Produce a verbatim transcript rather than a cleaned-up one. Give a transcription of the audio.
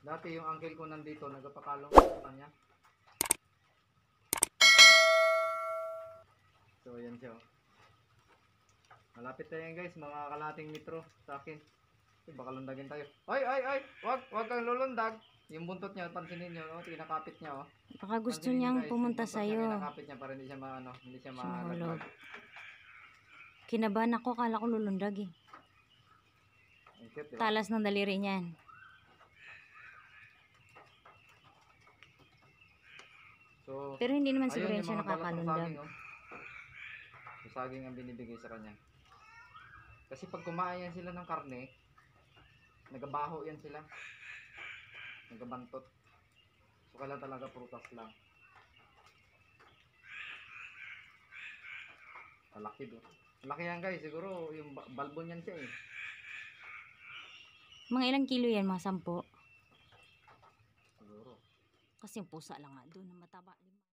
Dati yung uncle ko nandito, nagpapakalong sa kanya. So yan siya. Malapit tayo guys, mga kalating metro sa akin. Eh, baka lundagin tayo. Ay, ay, ay! Wag, wag kang lulundag. Yung buntot niya, pansinin niyo, oh, kinakapit niya, oh. Baka gusto Pansinin niyo, niyang guys, pumunta yung buntot sa'yo. niya, kinakapit niya para hindi siya maano, hindi siya Sumahulog. malaglag. Kinabahan ako, kala ko lulundag eh. Ang cute, diba? Talas ng daliri niyan. So, Pero hindi naman siguro ayun, yan yung siya mga balat ng nakakalundag. saging, oh. So, saging ang binibigay sa kanya. Kasi pag kumain yan sila ng karne, nagabaho yan sila. Nagabantot. So, kailan talaga prutas lang. Malaki do. Malaki yan guys, siguro yung ba- balbon yan siya eh. Mga ilang kilo yan, mga sampo. Siguro. Kasi yung pusa lang nga doon, mataba.